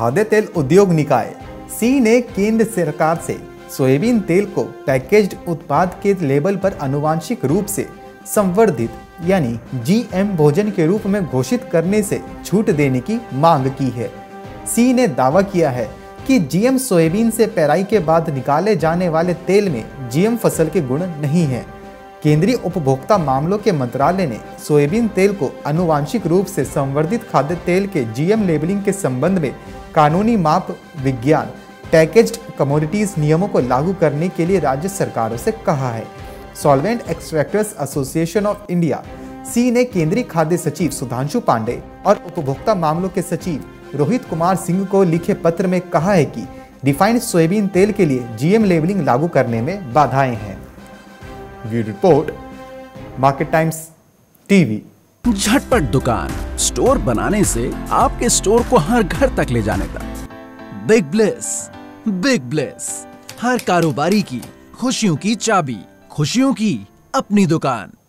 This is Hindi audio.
खाद्य तेल उद्योग निकाय सी ने केंद्र सरकार से सोयाबीन तेल को पैकेज्ड उत्पाद के लेबल पर आनुवांशिक रूप से संवर्धित यानी जीएम भोजन के रूप में घोषित करने से छूट देने की मांग की है। सी ने दावा किया है कि जीएम सोयाबीन से पेराई के बाद निकाले जाने वाले तेल में जीएम फसल के गुण नहीं है। केंद्रीय उपभोक्ता मामलों के मंत्रालय ने सोयाबीन तेल को आनुवांशिक रूप से संवर्धित खाद्य तेल के जीएम लेबलिंग के संबंध में कानूनी माप विज्ञान पैकेज्ड कमोडिटीज नियमों को लागू करने के लिए राज्य सरकारों से कहा है। Solvent extractors association of India सी ने केंद्रीय खाद्य सचिव सुधांशु पांडे और उपभोक्ता मामलों के सचिव रोहित कुमार सिंह को लिखे पत्र में कहा है कि रिफाइंड सोयाबीन तेल के लिए जीएम लेबलिंग लागू करने में बाधाएं हैं। Bureau report, market times TV. झटपट दुकान, स्टोर बनाने से आपके स्टोर को हर घर तक ले जाने तक। बिग ब्लेस, हर कारोबारी की खुशियों की चाबी, खुशियों की अपनी दुकान।